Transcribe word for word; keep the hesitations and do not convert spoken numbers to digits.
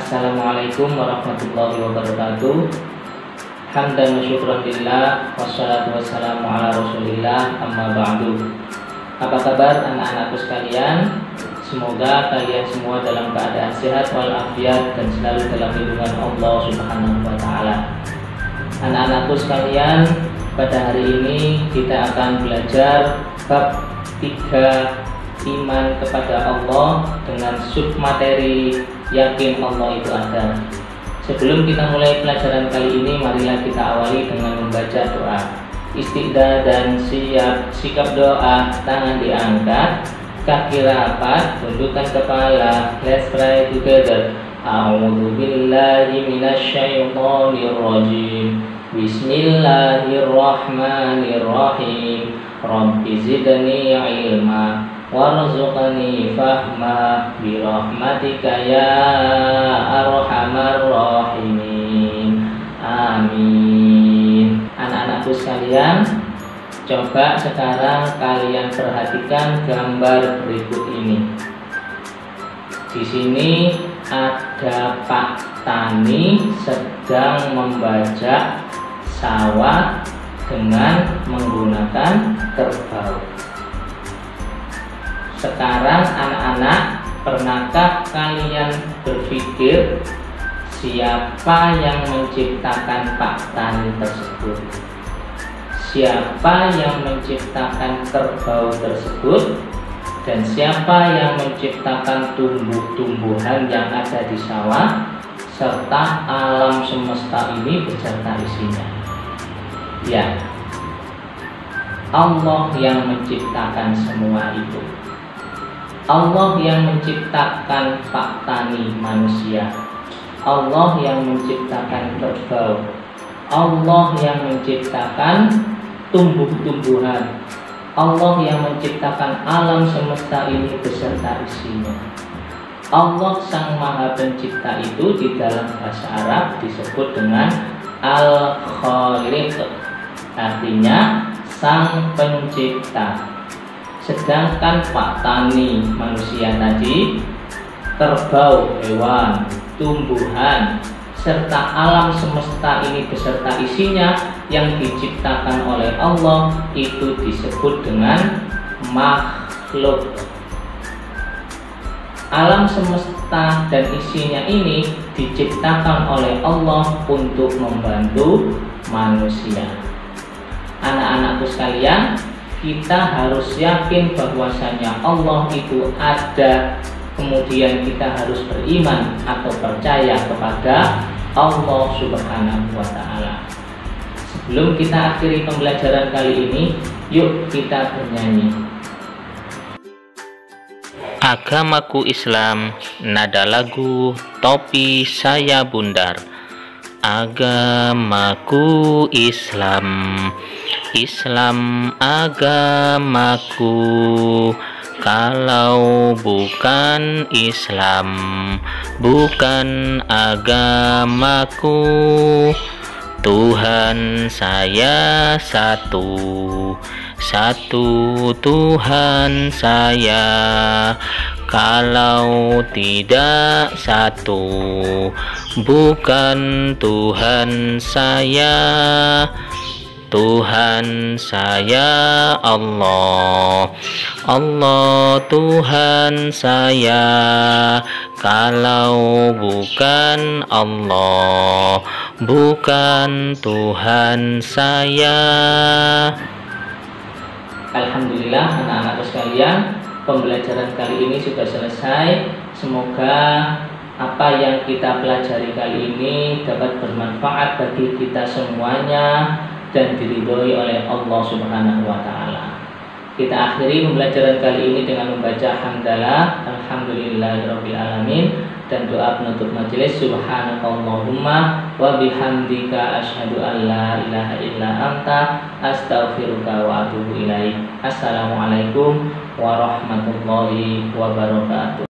Assalamualaikum warahmatullahi wabarakatuh. Hamdan wa syukran lillah, wassalatu wassalamu ala rasulillah, amma ba'du. Apa kabar anak-anakku sekalian? Semoga kalian semua dalam keadaan sehat walafiat dan selalu dalam lindungan Allah Subhanahu wa taala. Anak-anakku sekalian, pada hari ini kita akan belajar bab tiga iman kepada Allah dengan submateri yakin Allah itu ada. Sebelum kita mulai pelajaran kali ini, marilah kita awali dengan membaca doa istighfar dan siap sikap doa. Tangan diangkat, kaki rapat, tundukkan kepala. Let's pray together. A'udzu billahi minasyaitonir rajim. Bismillahirrahmanirrahim. Rabbi zidni ilma warzuqni fahma birahmatika ya arhamar rahimin. Amin. Anak-anakku sekalian, coba sekarang kalian perhatikan gambar berikut ini. Di sini ada Pak Tani sedang membajak sawah dengan menggunakan kerbau. Sekarang anak-anak, pernahkah kalian berpikir siapa yang menciptakan Pak Tani tersebut? Siapa yang menciptakan kerbau tersebut? Dan siapa yang menciptakan tumbuh-tumbuhan yang ada di sawah serta alam semesta ini beserta isinya? Ya, Allah yang menciptakan semua itu. Allah yang menciptakan Pak Tani manusia, Allah yang menciptakan kerbau, Allah yang menciptakan tumbuh-tumbuhan, Allah yang menciptakan alam semesta ini beserta isinya. Allah Sang Maha Pencipta itu di dalam bahasa Arab disebut dengan Al-Khaliq, artinya Sang Pencipta. Sedangkan Pak Tani manusia tadi, kerbau hewan, tumbuhan, serta alam semesta ini beserta isinya yang diciptakan oleh Allah itu disebut dengan makhluk. Alam semesta dan isinya ini diciptakan oleh Allah untuk membantu manusia. Anak-anakku sekalian, kita harus yakin bahwasanya Allah itu ada, kemudian kita harus beriman atau percaya kepada Allah Subhanahu wa taala. Sebelum kita akhiri pembelajaran kali ini, yuk kita bernyanyi. Agamaku Islam, nada lagu Topi Saya Bundar. Agamaku Islam, Islam agamaku. Kalau bukan Islam, bukan agamaku. Tuhan saya satu, satu Tuhan saya. Kalau tidak satu, bukan Tuhan saya. Tuhan saya Allah, Allah Tuhan saya. Kalau bukan Allah, bukan Tuhan saya. Alhamdulillah anak-anakku sekalian, pembelajaran kali ini sudah selesai. Semoga apa yang kita pelajari kali ini dapat bermanfaat bagi kita semuanya dan diridhoi oleh Allah Subhanahu wa taala. Kita akhiri pembelajaran kali ini dengan membaca hamdalah alhamdulillahirabbil alamin dan doa penutup majelis. Subhanakallahumma wa bihamdika asyhadu an la ilaha illa anta astaghfiruka wa atubu ilaik. Assalamualaikum warahmatullahi wabarakatuh.